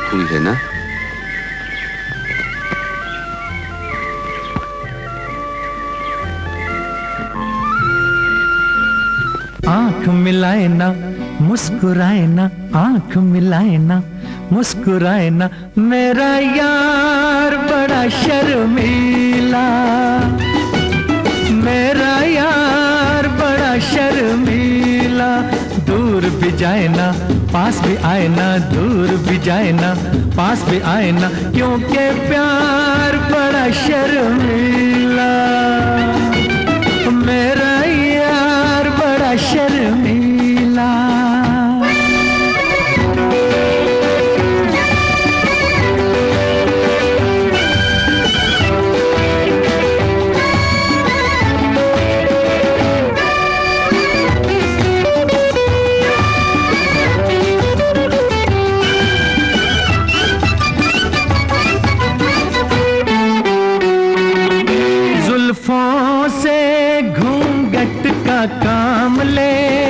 फूल देना। आंख मिलाए ना मुस्कुराए ना, आंख मिलाए ना मुस्कुराए ना, मेरा यार बड़ा शर्मीला, मेरा यार बड़ा शर्मीला। दूर भी जाए ना पास भी आए ना, दूर भी जाए ना पास भी आए ना, क्योंकि प्यार बड़ा शर्मीला, मेरा यार बड़ा शर्मीला। जुल्फों से घूंघट का काम ले,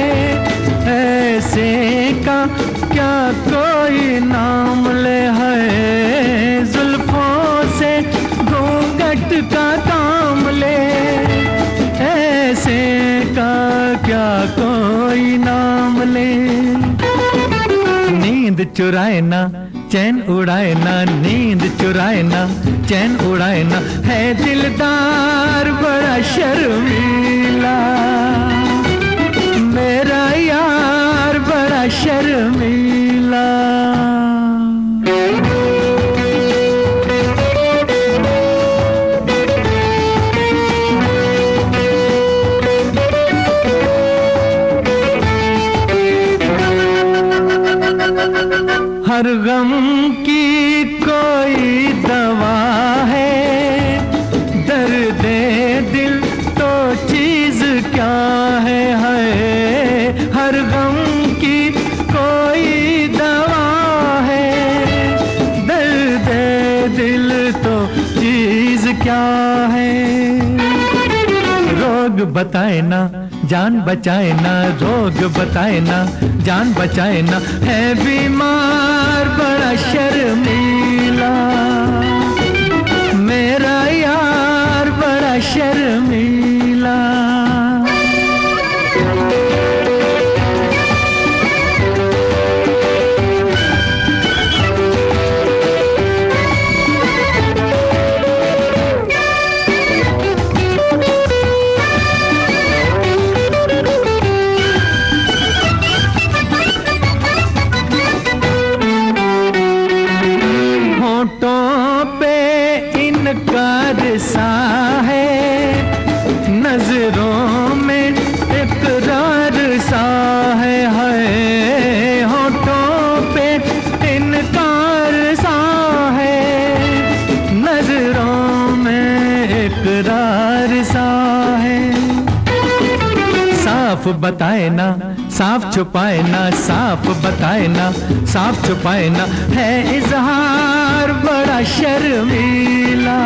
ऐसे का क्या कोई नाम ले है। जुल्फों से घूंघट का काम ले, ऐसे का क्या कोई नाम ले। नींद चुराए ना चैन उड़ाए ना, नींद चुराए ना चैन उड़ाए ना, है दिलदार बड़ा शर्मीला, मेरा यार बड़ा शर्मीला। हर गम की कोई दवा है, दर्द दिल तो चीज क्या है, हर गम की कोई दवा है, दर्द दिल तो चीज क्या है। रोग बताए ना जान बचाए ना, रोग बताए ना जान बचाए ना, है बीमार बड़ा शर्मीला, मेरा यार बड़ा शर्मीला। सा है नजरों में इकरार सा है, होठों पे इनकार सा है, नजरों में इकरार सा है। साफ बताए ना साफ छुपाए ना, साफ बताए ना साफ छुपाए ना, है इजहार बड़ा शर्मीला,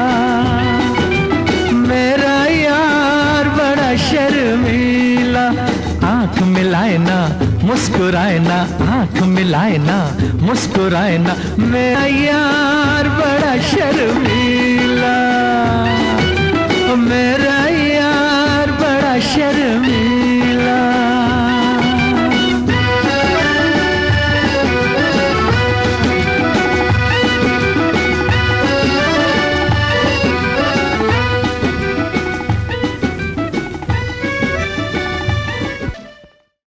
मेरा यार बड़ा शर्मीला। आंख मिलाए ना मुस्कुराए ना, आंख मिलाए ना मुस्कुराए ना, मेरा यार बड़ा शर्मीला, मेरा यार बड़ा शर्मीला।